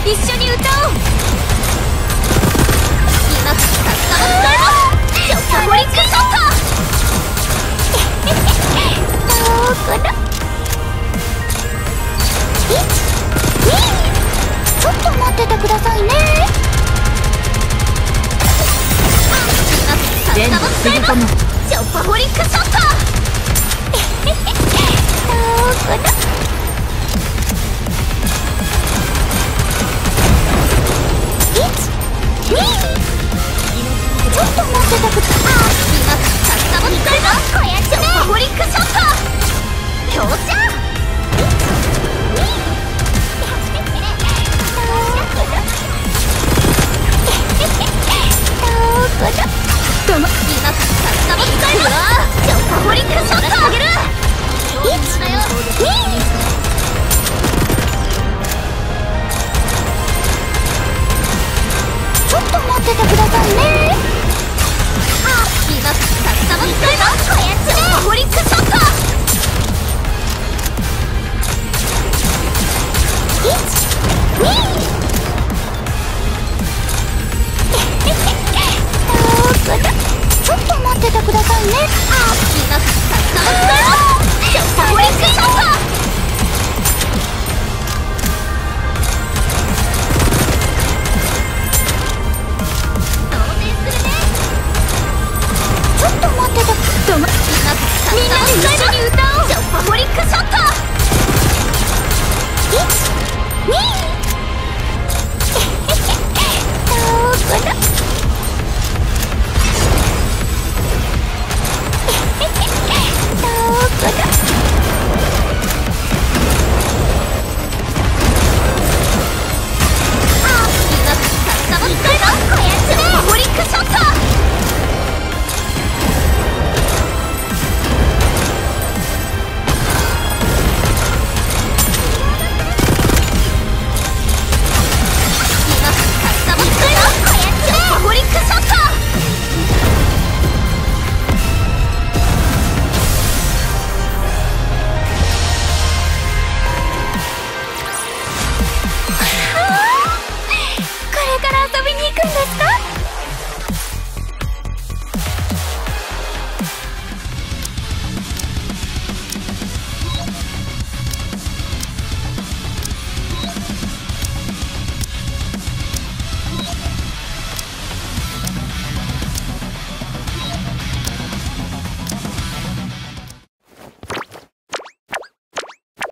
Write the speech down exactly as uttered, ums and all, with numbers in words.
一緒に歌おう。今からカスタム使います。ショッカホリックショット。どうかな。いち、に、ちょっと待っててくださいね。今からカスタム使います。ショッカホリックショット。